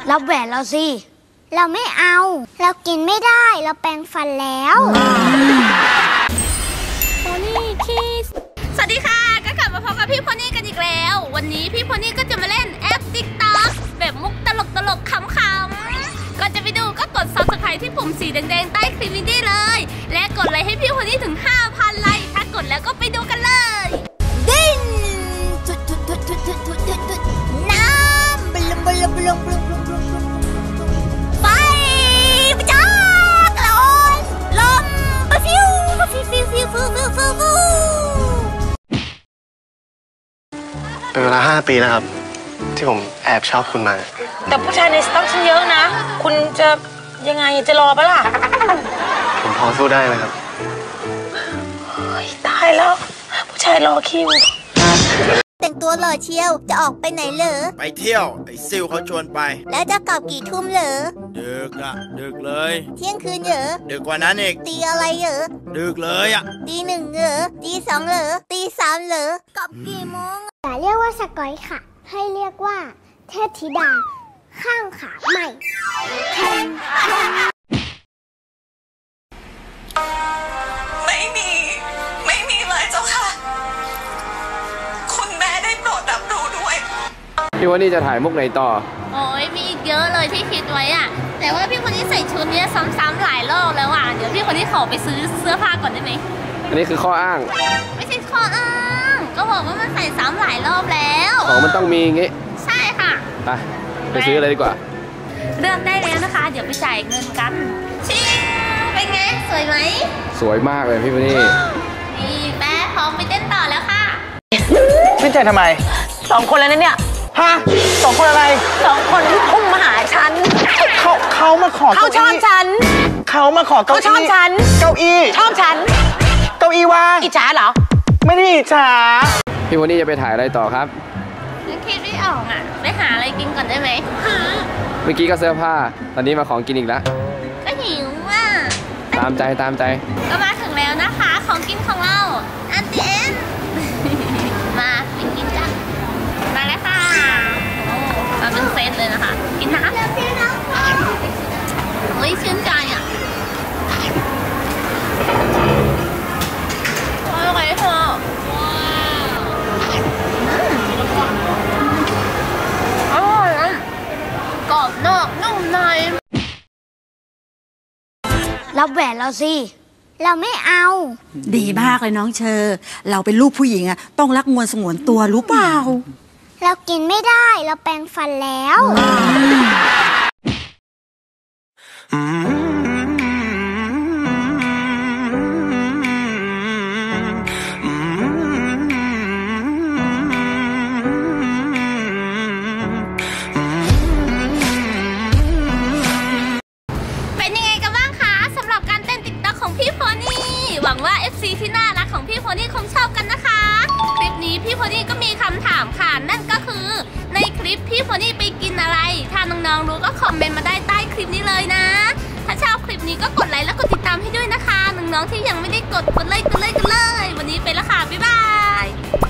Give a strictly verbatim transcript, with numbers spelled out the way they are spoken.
รับแหวนเราสิเราไม่เอาเรากินไม่ได้เราแปรงฟันแล้วโพนี่คิสสวัสดีค่ะก็กลับมาพบกับพี่โพนี่กันอีกแล้ววันนี้พี่โพนี่ก็จะมาเล่นแอป ติ๊กต็อก แบบมุกตลกตลกขำๆก่อนจะไปดูก็กด ซับสไครบ์ ที่ปุ่มสีแดงๆใต้คลิปนี้ได้เลยและกดไลค์ให้พี่โพนี่ถึง ห้าพัน ไลค์ถ้ากดแล้วก็ไปดูกันเลยดิ้นทุดทุดทุดทุดทุดทุดทุดน้ำบลมบลมบลมบลมบลมไฟไปจ้าลอยลมไปฟิวฟิวฟิวฟิวฟิวฟิวฟิวฟิวเป็นเวลาห้าปีแล้วครับที่ผมแอบชอบคุณมาแต่ผู้ชายในสต็อกฉันเยอะนะคุณจะยังไงจะรอปะล่ะผมพอสู้ได้นะครับตายแล้วผู้ชายรอคิวแต่งตัวหล่อเชียวจะออกไปไหนเหรอไปเที่ยวไอ้ซิลเขาชวนไปแล้วจะกลับกี่ทุ่มเหรอดึกอะดึกเลยเที่ยงคืนเหรอดึกกว่านั้นอีกตีอะไรเหรอดึกเลยอะตีหนึ่งเหรอตีสองเหรอตีสามเหรอกลับกี่โมงอย่าเรียกว่าสกอยค่ะให้เรียกว่าเทพธิดาข้างขาใหม่ไม่มีไม่มีเลยเจ้าค่ะคุณแม่ได้โปรดรับรู้ด้วยพี่วันนี้จะถ่ายมุกไหนต่อโอ้ยมีเยอะเลยที่คิดไว้อะแต่ว่าพี่คนนี้ใส่ชุดนี้ซ้ำๆหลายรอบแล้วอ่ะเดี๋ยวพี่คนนี้ขอไปซื้อเสื้อผ้าก่อนได้ไหมอันนี้คือข้ออ้างไม่ใช่ข้ออ้างก็บอกว่ามันใส่ซ้ำหลายรอบแล้วของมันต้องมีอย่างงี้ใช่ค่ะไปไปซื้อเลยดีกว่าเลือกได้แล้วนะคะเดี๋ยวไปจ่ายเงินกันชิงเป็นไงสวยไหมสวยมากเลยพี่วันนี้นี่แป๊ะพร้อมไปเต้นต่อแล้วค่ะขึ้นใจทำไมสองคนแล้วนะเนี่ยฮะสองคนอะไรสองคนที่พุ่งมาหาฉันเขาเขามาขอเขาชอบฉันเขามาขอเก้าอี้เขาชอบฉันเก้าอี้ชอบฉันเก้าอี้ว่างอิจฉาเหรอไม่ได้อิจฉาพี่วันนี้จะไปถ่ายอะไรต่อครับคิดไม่ออกอ่ะไปหาอะไรกินก่อนได้ไหมเมื่อกี้ก็เสื้อผ้าตอนนี้มาของกินอีกแล้วก็หิวอ่ะตามใจตามใจก็มาถึงแล้วนะคะของกินของเราอันเตียนมาไปกินกันมาแล้วค่ะโอ้มาเป็นเซตเลยนะคะกินน้ำแล้วพี่น้องเฮ้ยชื่นใจอ่ะอร่อยเถอะอร่อยอ่ะกรอบนอกนุ่มในรับแหวนเราสิเราไม่เอาดีมากเลยน้องเชอเราเป็นลูกผู้หญิงอะต้องรักงวนสงวนตัวรู้เปล่าเรากินไม่ได้เราแปรงฟันแล้วหวังว่า เอฟ ซี ที่น่ารักของพี่โพนี่คงชอบกันนะคะคลิปนี้พี่โพนี่ก็มีคำถามค่ะนั่นก็คือในคลิปพี่โพนี่ไปกินอะไรถ้าน้องๆรู้ก็คอมเมนต์มาได้ใต้คลิปนี้เลยนะถ้าชอบคลิปนี้ก็กดไลค์และกดติดตามให้ด้วยนะคะน้องๆที่ยังไม่ได้กดกดเลยกดเลยกดเลยวันนี้ไปแล้วค่ะบ๊ายบาย